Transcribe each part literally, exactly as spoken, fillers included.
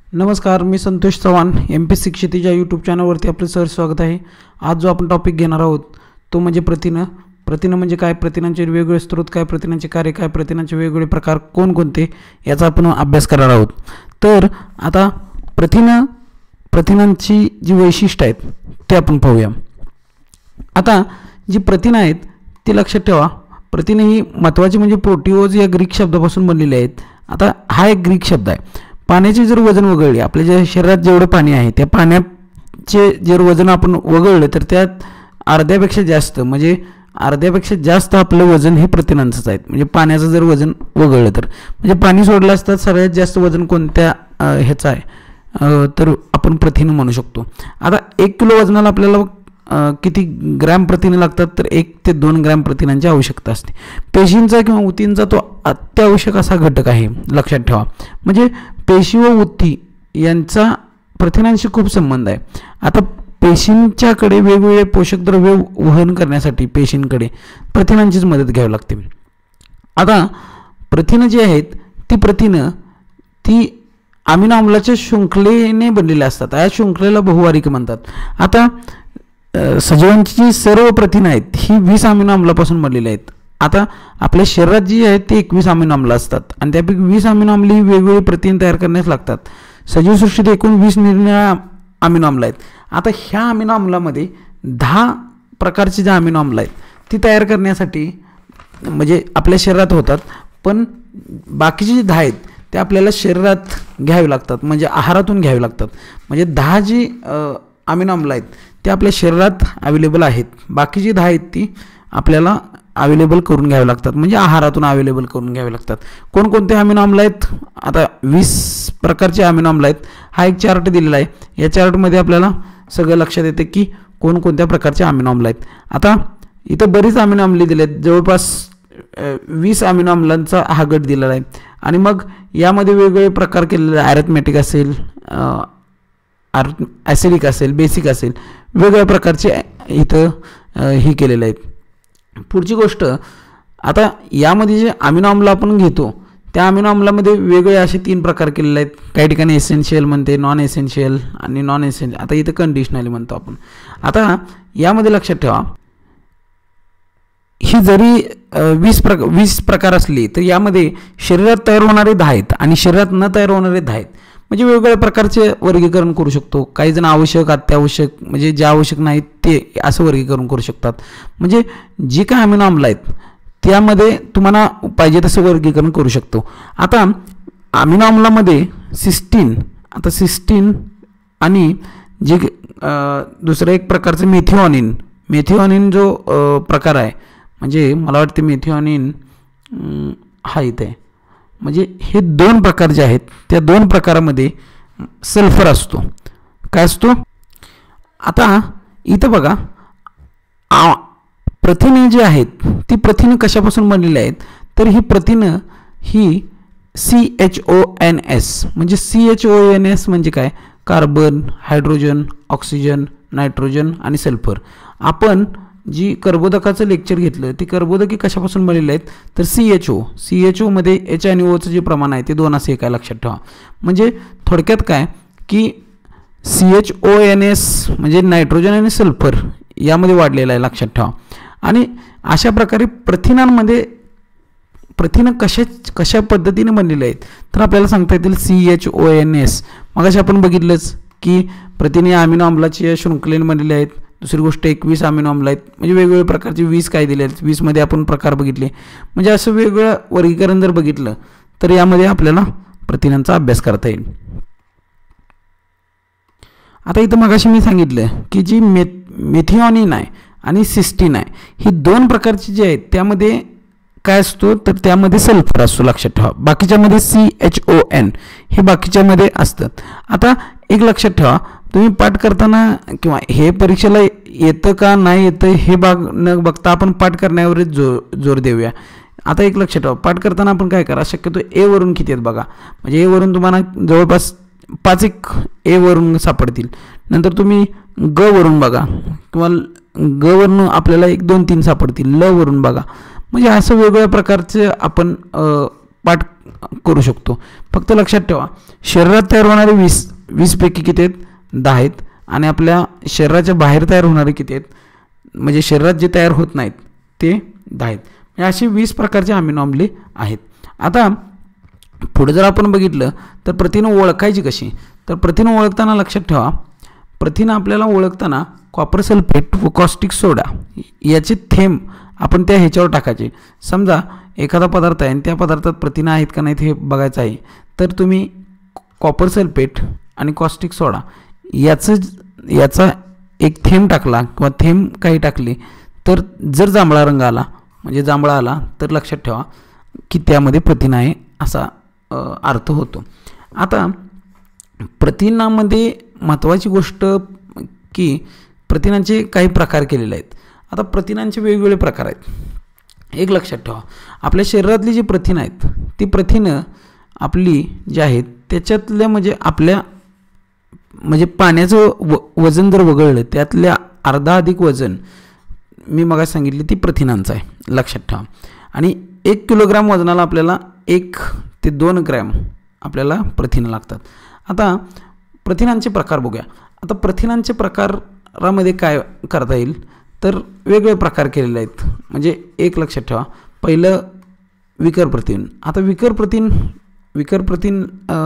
नमस्कार, मी Santosh Chavan. M P S C Kshitija YouTube चॅनलवरती आपलं सर स्वागत आहे. आज जो आपण टॉपिक घेणार आहोत तो म्हणजे प्रथिनं. प्रथिनं म्हणजे काय, प्रथिनांचे वेगवेगळे स्रोत काय, प्रथिनांचे कार्य काय, प्रथिनांचे वेगवेगळे प्रकार कोणकोणते याचा आपण अभ्यास करणार आहोत. तर आता प्रथिनं प्रथिनांची जी वैशिष्ट्ये आहेत ते आपण पाहूया. आता जी प्रथिनं आहेत ती लक्षात ठेवा. प्रथिनं ही महत्त्वाची म्हणजे प्रोटीओज या ग्रीक शब्दापासून बनलेले आहेत. आता हा एक ग्रीक शब्द आहे. पाण्याचे जर वजन वगळले, आपल्या ज्या शरीरात जेवढं पाणी आहे त्या पाण्याचे जर वजन आपण वगळलं तर त्यात अर्ध्यापेक्षा जास्त म्हणजे अर्ध्यापेक्षा जास्त आपलं वजन हे प्रथिनांचंच आहे. म्हणजे पाण्याचं जर वजन वगळलं तर म्हणजे पाणी सोडलं असतं सगळ्यात जास्त वजन कोणत्या ह्याचं आहे तर आपण प्रथिनं म्हणू शकतो. आता एक किलो वजनाला आपल्याला किती ग्रॅम प्रथिनं लागतात तर एक ते दोन ग्रॅम प्रथिनांची आवश्यकता असते. पेशींचा किंवा ऊतींचा तो अत्यावश्यक असा घटक आहे, लक्षात ठेवा. म्हणजे पेशी व ऊती यांचा प्रथिनांशी खूप संबंध आहे. आता पेशींच्याकडे वेगवेगळे पोषक द्रव्य वहन करण्यासाठी पेशींकडे प्रथिनांचीच मदत घ्यावी लागते. आता प्रथिनं जी आहेत ती प्रथिनं ती अमिनो आम्लाच्या शृंखलेने बनलेले असतात. या शृंखलेला बहुवारिक म्हणतात. आता सजीवांची जी सर्व प्रथिनं आहेत ही वीस अमिनो आम्लापासून बनलेली आहेत. आता आपल्या शरीरात जी आहेत ती एकवीस अमिनो आम्ल असतात आणि त्यापैकी वीस अमिनो आम्ल ही वेगवेगळी प्रथिन तयार करण्यास लागतात. सजीवसृष्टीत एकूण वीस निरनिराळ्या अमिनो आम्ल आहेत. आता ह्या अमिनो आम्लामध्ये दहा प्रकारचे जे अमिनो आम्ल आहेत ती तयार करण्यासाठी म्हणजे आपल्या शरीरात होतात, पण बाकीचे जे दहा आहेत ते आपल्याला शरीरात घ्यावे लागतात म्हणजे आहारातून घ्यावे लागतात. म्हणजे दहा जी अमिनो आम्ल आहेत ते आपल्या शरीरात अवेलेबल आहेत, बाकीची दहा आहेत ती आपल्याला अवेलेबल करून घ्यावे लागतात म्हणजे आहारातून अवेलेबल करून घ्यावे लागतात. कोणकोणते अमिनो आम्ल आहेत? आता वीस प्रकारचे अमिनो आम्ल आहेत. हा एक चार्ट दिलेला आहे. या चार्टमध्ये आपल्याला सगळं लक्षात येते की कोणकोणत्या प्रकारचे अमिनो आम्ल आहेत. आता इथं बरीच अमिनो आम्ले दिले आहेत, जवळपास वीस अमिनो आम्लांचा हा गट दिलेला आहे. आणि मग यामध्ये वेगवेगळे प्रकार केलेले आहे. ॲरिथमॅटिक असेल, ॲसिडिक असेल, बेसिक असेल, वेगवेगळ्या प्रकारचे इथं ही केलेले आहेत. पुढची गोष्ट, आता यामध्ये जे अमिनो आम्ल आपण घेतो त्या अमिनो आम्लामध्ये वेगवेगळे असे तीन प्रकार केलेले आहेत. काही ठिकाणी एसेन्शियल म्हणते, नॉन एसेन्शियल आणि नॉन एसेन्शियल. आता इथं कंडिशनली म्हणतो आपण. आता यामध्ये लक्षात ठेवा ही जरी वीस प्रक वीस प्रकार असली तर यामध्ये शरीरात तयार होणारे दहा आहेत आणि शरीरात न तयार होणारे दहा आहेत. म्हणजे वेगवेगळ्या प्रकारचे वर्गीकरण करू शकतो. काही जण आवश्यक, अत्यावश्यक म्हणजे जे आवश्यक नाहीत ते असं वर्गीकरण करू शकतात. म्हणजे जी काय अमिनो आम्ल आहेत त्यामध्ये तुम्हाला पाहिजे तसं वर्गीकरण करू शकतो. आता अमिनो आम्लामध्ये सिस्टीन, आता सिस्टीन आणि जे दुसरं एक प्रकारचं मेथिओनिन, मेथिओनिन जो प्रकार आहे म्हणजे मला वाटते मेथिओनिन हा इथे आहे. म्हणजे हे दोन प्रकार जे आहेत त्या दोन प्रकारामध्ये सल्फर असतो. काय असतो? आता इथं बघा प्रथिने जी आहेत ती प्रथिनं कशापासून बनलेली आहेत तर ही प्रथिनं ही C H O N S म्हणजे C H O N S म्हणजे काय, कार्बन, हायड्रोजन, ऑक्सिजन, नायट्रोजन आणि सल्फर. आपण जी कर्बोदकाचं लेक्चर घेतलं ती कर्बोदकी कशापासून बनलेले आहेत तर C H O C H ओमध्ये एच आणि ओचं जे प्रमाण आहे ते दोन असे काय लक्षात ठेवा. म्हणजे थोडक्यात काय की C H O N S म्हणजे नायट्रोजन आणि सल्फर यामध्ये वाढलेलं आहे, लक्षात ठेवा. आणि अशा प्रकारे प्रथिनांमध्ये प्रथिनं कशा कशा पद्धतीने बनलेले आहेत तर आपल्याला सांगता येतील C H O N S. मग अशा आपण बघितलंच की प्रथिने अमिनो आम्लाची या शृंखलेने बनलेले आहेत. दुसरी गोष्ट एकवीस अमिनो आम्ल आहेत म्हणजे वेगवेगळ्या प्रकारचे वीस काय दिले आहेत, वीसमध्ये आपण प्रकार बघितले. म्हणजे असं वेगवेगळं वर्गीकरण जर बघितलं तर यामध्ये आपल्याला प्रथिनांचा अभ्यास करता येईल. आता इथं मगाशी मी सांगितलं की जी मे मेथिओनिन आहे आणि सिस्टीन आहे ही दोन प्रकारची जी आहेत त्यामध्ये काय असतो तर त्यामध्ये सल्फर असतो, लक्षात ठेवा. बाकीच्यामध्ये सी एच ओ एन हे बाकीच्यामध्ये असतात. आता एक लक्षात ठेवा, तुम्ही पाठ करताना किंवा हे परीक्षेला येतं का नाही येतं हे बाग न बघता आपण पाठ करण्यावरच जोर जोर देऊया. आता एक लक्षात ठेवा, पाठ करताना आपण काय करा, शक्यतो ए वरून किती आहेत बघा. म्हणजे ए वरून तुम्हाला जवळपास पाच एक ए वरून सापडतील. नंतर तुम्ही ग वरून बघा किंवा ग वरून आपल्याला एक दोन तीन सापडतील. ल वरून बघा. म्हणजे असं वेगवेगळ्या प्रकारचे आपण पाठ करू शकतो. फक्त लक्षात ठेवा, शरीरात तयार होणारे वीस वीसपैकी किती आहेत? दहा आहेत. आणि आपल्या शरीराच्या बाहेर तयार होणारे किती आहेत? म्हणजे शरीरात जे तयार होत नाहीत ते दहा आहेत. म्हणजे असे वीस प्रकारचे अमिनो आम्ले आहेत. आता पुढे जर आपण बघितलं तर प्रथिनं ओळखायची कशी? तर प्रथिनं ओळखताना लक्षात ठेवा, प्रथिनं आपल्याला ओळखताना कॉपर सल्फेट व कॉस्टिक सोडा याचे थेंब आपण त्या ह्याच्यावर टाकायचे. समजा एखादा पदार्थ आहे आणि त्या पदार्थात प्रथिनं आहेत का नाहीत हे बघायचं आहे, तर तुम्ही कॉपर सल्फेट आणि कॉस्टिक सोडा याचं याचा एक थेंब टाकला किंवा थेंब काही टाकले, तर जर जांभळा रंग आला म्हणजे जांभळा आला तर लक्षात ठेवा की त्यामध्ये प्रथिन आहे असा अर्थ होतो. आता प्रथिनामध्ये महत्त्वाची गोष्ट की प्रथिनांचे काही प्रकार केलेले आहेत. आता प्रथिनांचे वेगवेगळे प्रकार आहेत. एक लक्षात ठेवा, आपल्या शरीरातली जी प्रथिनं आहेत ती प्रथिनं आपली जी आहेत त्याच्यातल्या म्हणजे आपल्या म्हणजे पाण्याचं व वजन जर वगळलं त्यातल्या अर्धा अधिक वजन मी मग सांगितली ती प्रथिनांचं आहे, लक्षात ठेवा. आणि एक किलोग्राम वजनाला आपल्याला एक ते दोन ग्रॅम आपल्याला प्रथिनं लागतात. आता प्रथिनांचे प्रकार बघूया. आता प्रथिनांचे प्रकारामध्ये काय करता येईल तर वेगवेगळे प्रकार केलेले आहेत. म्हणजे एक लक्षात ठेवा, पहिलं विकर प्रथिन. आता विकर प्रथिन विकर प्रथिन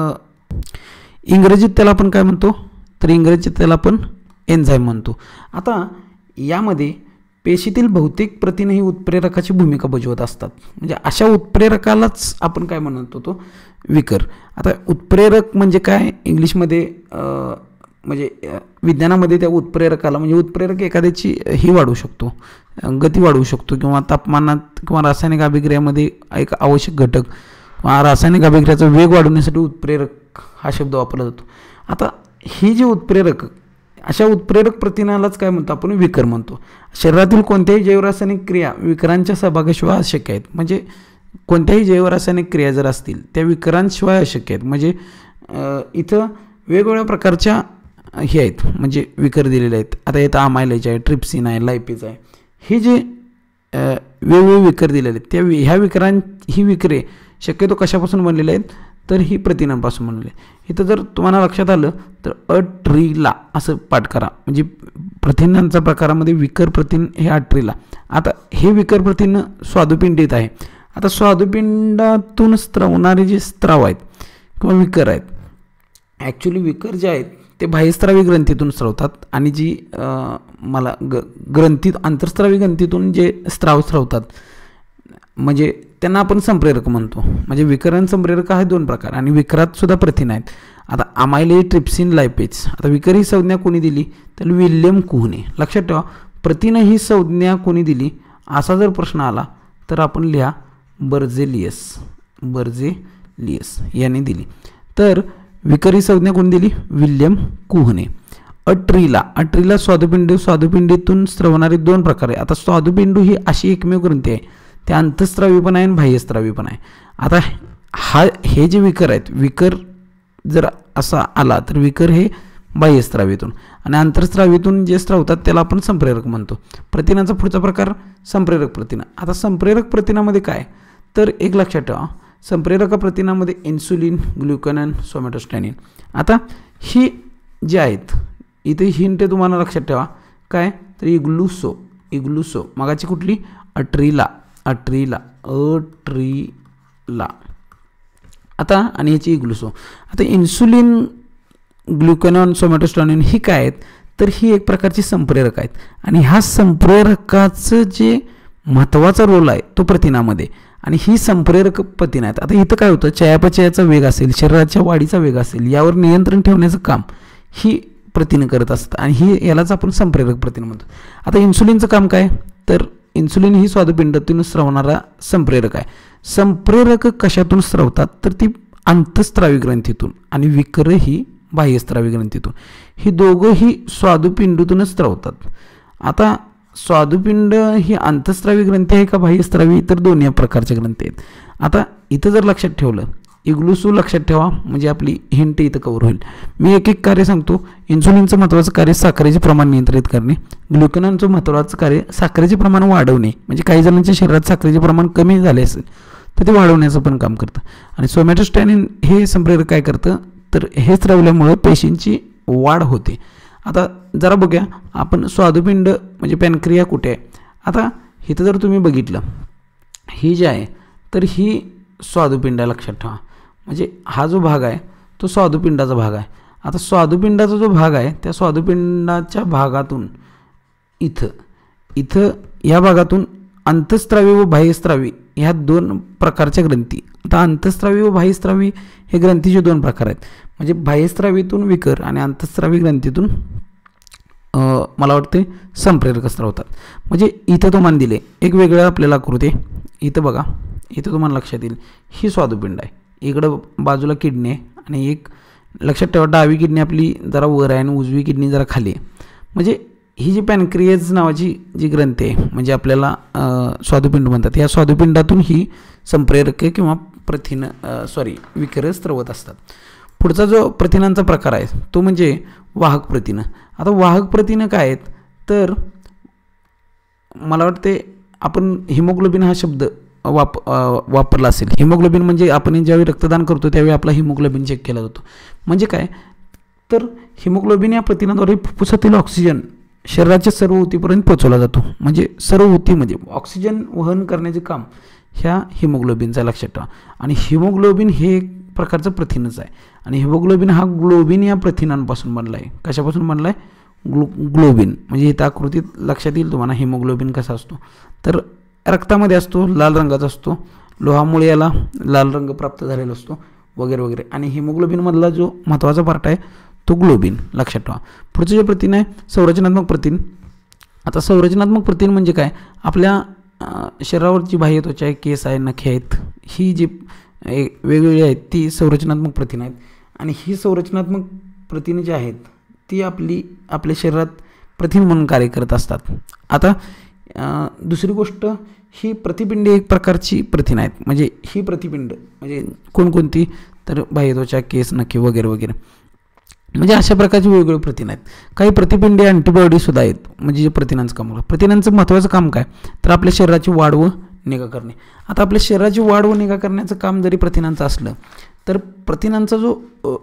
इंग्रजीत त्याला आपण काय म्हणतो तर इंग्रजीत त्याला आपण एन्झाईम म्हणतो. आता यामध्ये पेशीतील बहुतेक प्रथिने ही उत्प्रेरकाची भूमिका बजावत असतात. म्हणजे अशा उत्प्रेरकालाच आपण काय म्हणतो तो विकर. आता उत्प्रेरक म्हणजे काय इंग्लिशमध्ये म्हणजे विज्ञानामध्ये त्या उत्प्रेरकाला म्हणजे उत्प्रेरक एखाद्याची ही वाढवू शकतो, गती वाढवू शकतो किंवा तापमानात किंवा रासायनिक अभिक्रियामध्ये एक आवश्यक घटक किंवा रासायनिक अभिक्रियाचा वेग वाढवण्यासाठी उत्प्रेरक हा शब्द वापरला जातो. आता ही जी उत्प्रेरक अशा उत्प्रेरक प्रथिनालाच काय म्हणतो आपण विकर म्हणतो. शरीरातील कोणत्याही जैवरासायनिक क्रिया विकरांच्या सहभागाशिवाय अशक्य आहेत. म्हणजे कोणत्याही जैवरासायनिक क्रिया जर असतील त्या विकरांशिवाय अशक्य आहेत. म्हणजे इथं वेगवेगळ्या प्रकारच्या हे आहेत म्हणजे विकर दिलेले आहेत. आता इथं अमायलेज आहे, ट्रिप्सिन आहे, लायपेज आहे, हे जे वेगवेगळे विकर दिलेले आहेत त्या ह्या विकरां ही विकरे शक्यतो कशापासून बनलेले आहेत तर ही प्रथिनांपासून बनलेले. इथं जर तुम्हाला लक्षात आलं तर अट्रीला असं पाठ करा. म्हणजे प्रथिनांच्या प्रकारामध्ये विकर प्रथिन हे अट्रीला. आता हे विकर प्रथिन स्वादुपिंडीत आहे. आता स्वादुपिंडातून स्त्रवणारे जे स्त्राव आहेत किंवा विकर आहेत, ॲक्च्युली विकर जे आहेत ते बाह्यस्त्रावी ग्रंथीतून स्रवतात आणि जी मला ग ग्रंथीत आंतरस्त्रावी ग्रंथीतून जे स्त्राव स्रवतात म्हणजे त्यांना आपण संप्रेरक म्हणतो. म्हणजे विकरण संप्रेरक आहे दोन प्रकार आणि विकरात सुद्धा प्रथिन आहेत. आता अमायलेज, ट्रिप्सिन, लायपेज. आता विकर ही संज्ञा कोणी दिली तर विल्यम कुहने. लक्षात ठेवा, प्रथिन ही संज्ञा कोणी दिली असा जर प्रश्न आला तर आपण लिहा बर्झेलियस. बर्झेलियस यांनी दिली. तर विकर ही संज्ञा कोणी दिली? विल्यम कुहने. अट्रीला अट्रीला स्वादुपिंड स्वादुपिंडीतून स्रवणारे दोन प्रकार आहे. आता स्वादुपिंडू ही अशी एकमेव ग्रंथी आहे ते अंतस्त्रावी पण आहे आणि बाह्यस्त्रावी पण आहे. आता हा हे जे विकर आहेत विकर जर असा आला तर विकर हे बाह्यस्त्रावीतून आणि आंतरस्त्रावीतून जे स्रवतात त्याला आपण संप्रेरक म्हणतो. प्रथिनाचा पुढचा प्रकार संप्रेरक प्रथिना. आता संप्रेरक प्रथिनामध्ये काय तर एक लक्षात ठेवा, संप्रेरक प्रथिनामध्ये इन्सुलिन, ग्लुकॅनॉन, सोमॅटोस्टॅनिन. आता ही जी आहेत इथे हिंट तुम्हाला लक्षात ठेवा काय तर इग्लुसो इग्लुसो मगाची कुठली अट्रीला अट्रीला अट्रीला. आता आणि ह्याची इग्लुसो. आता इन्सुलिन, ग्लुकॅनॉन, सोमॅटोस्टॅनिन ही काय आहेत तर ही एक प्रकारची संप्रेरक आहेत आणि ह्या संप्रेरकाचं जे महत्त्वाचा रोल आहे तो प्रथिनामध्ये आणि ही संप्रेरक प्रथिन आहेत. आता इथं काय होतं, चयापचयाचा वेग असेल, शरीराच्या वाढीचा वेग असेल यावर नियंत्रण ठेवण्याचं काम ही प्रथिनं करत असतात आणि ही यालाच आपण संप्रेरक प्रथिन म्हणतो. आता इन्सुलिनचं काम काय तर इन्सुलिन ही स्वादुपिंडातून स्रवणारा संप्रेरक आहे. संप्रेरक कशातून स्रवतात तर ती अंतस्त्रावी ग्रंथीतून आणि विकर ही बाह्यस्त्रावी ग्रंथीतून. ही दोघंही स्वादुपिंडूतूनच स्रवतात. आता स्वादुपिंड ही अंतस्त्रावी ग्रंथी आहे का बाह्यस्त्रावी तर दोन्ही प्रकारच्या ग्रंथी आहेत. आता इथं जर लक्षात ठेवलं इग्लुसो लक्षात ठेवा म्हणजे आपली हिंट इथं कवर होईल. मी एक एक कार्य सांगतो. इन्सुलिनचं महत्त्वाचं कार्य साखरेचे प्रमाण नियंत्रित करणे, ग्लुकॅनॉनचं महत्त्वाचं कार्य साखरेचे प्रमाण वाढवणे. म्हणजे काही जणांच्या शरीरात साखरेचे प्रमाण कमी झाले असेल तर ते वाढवण्याचं पण काम करतं. आणि सोमॅटोस्टॅनिन हे संप्रेरक काय करतं तर हे स्त्रवल्यामुळे पेशींची वाढ होते. आता जरा बघूया आपण स्वादुपिंड म्हणजे पॅनक्रिया कुठे आहे. आता इथं जर तुम्ही बघितलं ही जी आहे तर ही स्वादुपिंड लक्षात ठेवा. म्हणजे हा जो भाग आहे तो स्वादुपिंडाचा भाग आहे. आता स्वादुपिंडाचा जो भाग आहे त्या स्वादुपिंडाच्या भागातून इथं इथं या भागातून अंतःस्रावी व बाह्यस्रावी ह्या दोन प्रकारच्या ग्रंथी. आता अंतःस्रावी व बाह्यस्रावी हे ग्रंथीचे दोन प्रकार आहेत. म्हणजे बाह्यस्रावीतून विकर आणि अंतःस्रावी ग्रंथीतून मला वाटते संप्रेरक स्रावतात. म्हणजे इथं तुम्हाला दिले एक वेगळं आपल्याला आकृती. इथं बघा इथं तुम्हाला लक्षात येईल ही स्वादुपिंड आहे. इकडं बाजूला किडनी आहे आणि एक लक्षात ठेवा डावी किडनी आपली जरा वर आहे आणि उजवी किडनी जरा खाली आहे. म्हणजे ही जी पॅनक्रियाज नावाची जी ग्रंथी आहे म्हणजे आपल्याला स्वादुपिंड म्हणतात. या स्वादुपिंडातून ही संप्रेरके किंवा प्रथिन सॉरी विकर स्रवत असतात. पुढचा जो प्रथिनांचा प्रकार आहे तो म्हणजे वाहक प्रथिनं. आता वाहक प्रथिनं काय आहेत तर मला वाटते आपण हिमोग्लोबिन हा शब्द वाप वापरला असेल. हिमोग्लोबिन म्हणजे आपण ज्यावेळी रक्तदान करतो त्यावेळी आपला हिमोग्लोबिन चेक केला जातो. म्हणजे काय तर हिमोग्लोबिन या प्रथिनाद्वारे फुफ्फुसातील ऑक्सिजन शरीराच्या सर्व ऊतीपर्यंत पोहोचवला जातो. म्हणजे सर्व ऊतीमध्ये ऑक्सिजन वहन करण्याचे काम ह्या हिमोग्लोबिनचा लक्षात ठेवा. आणि हिमोग्लोबिन हे एक प्रकारचं प्रथिनच आहे. आणि हिमोग्लोबिन हा ग्लोबिन या प्रथिनांपासून बनला आहे. कशापासून बनला आहे ग्लो ग्लोबिन. म्हणजे इथं आकृतीत लक्षात येईल तुम्हाला हिमोग्लोबिन कसा असतो तर रक्तामध्ये असतो, लाल रंगाचा असतो, लोहामुळे याला लाल रंग प्राप्त झालेला असतो वगैरे वगैरे. आणि हिमोग्लोबिनमधला जो महत्त्वाचा पार्ट आहे तो ग्लोबिन लक्षात ठेवा. पुढचं जे प्रथिन आहे संरचनात्मक प्रथिन. आता संरचनात्मक प्रथिन म्हणजे काय आपल्या शरीरावरची बाह्य त्वचा आहे, केस आहे, नखे आहेत, ही जी वेगवेगळी आहेत ती संरचनात्मक प्रथिन आहेत. आणि ही संरचनात्मक प्रथिने जी आहेत ती आपली आपल्या शरीरात प्रथिन म्हणून कार्य करत असतात. आता दुसरी गोष्ट ही प्रतिपिंडे एक प्रकारची प्रथिन आहेत. म्हणजे ही प्रतिपिंड म्हणजे कोणकोणती तर बाह्य त्वचा, केस, नखे वगैरे वगैरे. म्हणजे अशा प्रकारची वेगवेगळे प्रथिन आहेत. काही प्रतिपिंडे अँटीबॉडीसुद्धा आहेत. म्हणजे जे प्रथिनांचं काम होतं. प्रथिनांचं महत्त्वाचं काम काय तर आपल्या शरीराची वाढ व निगा करणे. आता आपल्या शरीराची वाढ व निगा करण्याचं काम जरी प्रथिनांचं असलं तर प्रथिनांचा जो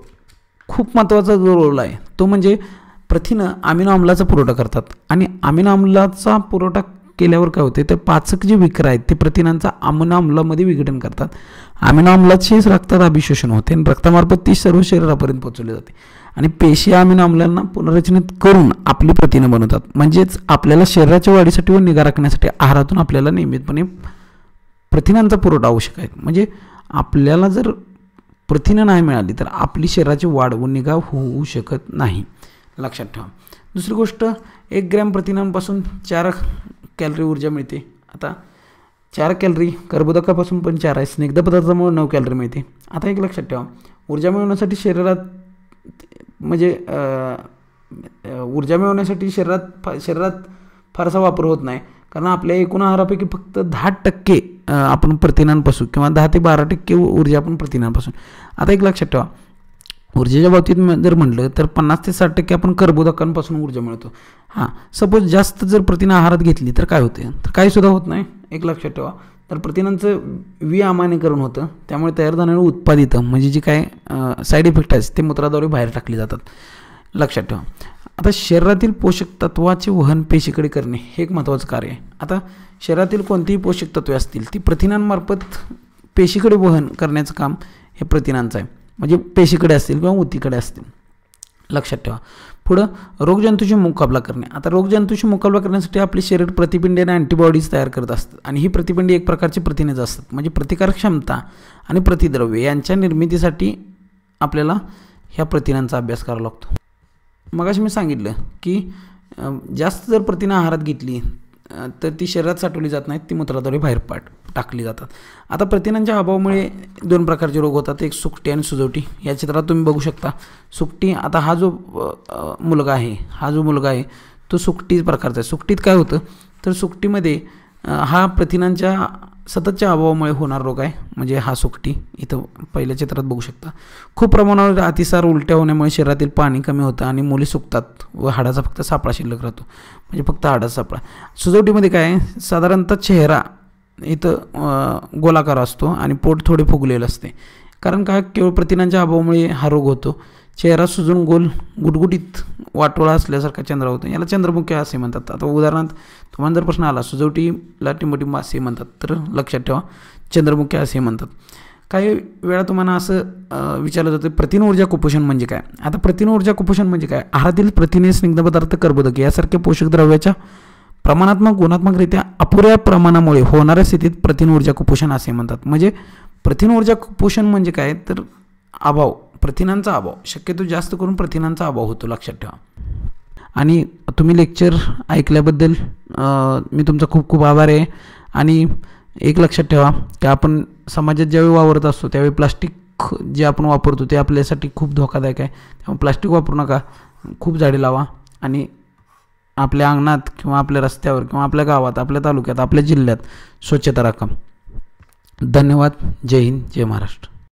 खूप महत्त्वाचा जो रोल आहे तो म्हणजे प्रथिनं अमिनो आम्लाचा पुरवठा करतात. आणि अमिनो आम्लाचा पुरवठा केल्यावर काय होते तर पाचक जे विकर आहेत ते प्रथिनांचा अमिनो आम्लामध्ये विघटन करतात. अमिनो आम्लाचेच रक्तात अभिशोषण होते आणि रक्तामार्फत ती सर्व शरीरापर्यंत पोहोचवली जाते. आणि पेशी अमिनो आम्लांना पुनर्रचनित करून आपली प्रथिनं बनवतात. म्हणजेच आपल्याला शरीराच्या वाढीसाठी व निगा राखण्यासाठी आहारातून आपल्याला नियमितपणे प्रथिनांचा पुरवठा आवश्यक आहे. म्हणजे आपल्याला जर प्रथिनं नाही मिळाली तर आपली शरीराची वाढ व निगा होऊ शकत नाही लक्षात ठेवा. दुसरी गोष्ट एक ग्रॅम प्रथिनांपासून चार कॅलरी ऊर्जा मिळते. आता चार कॅलरी कर्बोदकापासून पण चार आहे, स्निग्ध पदार्थामुळे नऊ कॅलरी मिळते. आता एक लक्षात ठेवा ऊर्जा मिळवण्यासाठी शरीरात म्हणजे ऊर्जा मिळवण्यासाठी शरीरात शरीरात फारसा वापर होत नाही. कारण आपल्या एकूण आहारापैकी फक्त दहा टक्के आपण प्रथिनांपासून किंवा दहा ते बारा टक्के ऊर्जा आपण प्रथिनांपासून. आता एक लक्षात ठेवा ऊर्जेच्या बाबतीत जर म्हटलं तर पन्नास ते साठ टक्के आपण कर्बोदकांपासून ऊर्जा मिळतो. हां सपोज जास्त जर प्रथिनं आहारात घेतली तर काय होते तर काहीसुद्धा होत नाही. एक लक्षात ठेवा तर प्रथिनांचं विअमान्यीकरण होतं. त्यामुळे तयार झालेलं उत्पादित म्हणजे जी काय साईड इफेक्ट आहेत ते मूत्राद्वारे बाहेर टाकली जातात लक्षात ठेवा. आता शरीरातील पोषक तत्वाचे वहन पेशीकडे करणे हे एक महत्त्वाचं कार्य आहे. आता शरीरातील कोणतीही पोषक तत्वे असतील ती प्रथिनांमार्फत पेशीकडे वहन करण्याचं काम हे प्रथिनांचं आहे. म्हणजे पेशीकडे असतील किंवा ऊतीकडे असतील लक्षात ठेवा. पुढं रोगजंतूशी मुकाबला करणे. आता रोगजंतूशी मुकाबला करण्यासाठी आपले शरीर प्रतिपिंडे आणि अँटीबॉडीज तयार करत असतात. आणि ही प्रतिपिंडे एक प्रकारची प्रथिनेच असतात. म्हणजे प्रतिकार क्षमता आणि प्रतिद्रव्य यांच्या निर्मितीसाठी आपल्याला ह्या प्रथिनांचा अभ्यास करावा लागतो. मगाशी मी सांगितलं की जास्त जर प्रथिनं आहारात घेतली तर ती शरीरात साठवली जात नाहीत, ती मूत्राद्वारे बाहेर पाठ टाकली जातात. आता प्रथिनांच्या अभावामुळे दोन प्रकारचे रोग होतात, एक सुकटी आणि सुजवटी. या चित्रात तुम्ही बघू शकता सुकटी. आता हा जो मुलगा आहे हा जो मुलगा आहे तो सुकटी प्रकारचा आहे. सुकटीत काय होतं तर सुकटीमध्ये हा प्रथिनांच्या सततच्या अभावामुळे होणार रोग आहे. म्हणजे हा सुकटी इथं पहिल्या चित्रात बघू शकता. खूप प्रमाणावर अतिसार उलट्या होण्यामुळे शरीरातील पाणी कमी होतं आणि मुली सुकतात व हाडाचा फक्त सापळा शिल्लक राहतो. म्हणजे फक्त हाडाचा सापळा. सुजवटीमध्ये काय साधारणतः चेहरा इथं अ, गोलाकार असतो आणि पोट थोडे फुगलेलं असते. कारण का केवळ प्रथिनांच्या अभावामुळे हा रोग होतो. चेहरा सुजून गोल गुटगुटीत वाटोळा असल्यासारखा चंद्र होतो. याला चंद्रमुखी असे म्हणतात. आता उदाहरणार्थ तुम्हाला जर प्रश्न आला सुजवटीला टिंबटिंब असे म्हणतात, तर लक्षात ठेवा चंद्रमुखी असे म्हणतात. काही वेळा तुम्हाला असं अ, विचारलं जातं प्रथिन ऊर्जा कुपोषण म्हणजे काय. आता प्रथिन ऊर्जा कुपोषण म्हणजे काय, आहारातील प्रथिने, स्निग्ध पदार्थ, कर्बोदके यासारख्या पोषक द्रव्याच्या प्रमाणात्मक गुणात्मकरित्या अपुऱ्या प्रमाणामुळे होणाऱ्या स्थितीत प्रथिन ऊर्जा कुपोषण असे म्हणतात. म्हणजे प्रथिन ऊर्जा कुपोषण म्हणजे काय, तर अभाव, प्रथिनांचा अभाव, शक्यतो जास्त करून प्रथिनांचा अभाव होतो, लक्षात ठेवा. आणि तुम्ही लेक्चर ऐकल्याबद्दल मी तुमचा खूप खूप आभार आहे. आणि एक लक्षात ठेवा की आपण समाजात ज्यावेळी वावरत असतो त्यावेळी प्लास्टिक जे आपण वापरतो ते आपल्यासाठी खूप धोकादायक आहे. त्यामुळे प्लास्टिक वापरू नका, खूप झाडे लावा आणि आपल्या अंगणात किंवा आपल्या रस्त्यावर किंवा आपल्या गावात, आपल्या तालुक्यात, आपल्या जिल्ह्यात स्वच्छता राखा. धन्यवाद. जय हिंद, जय महाराष्ट्र.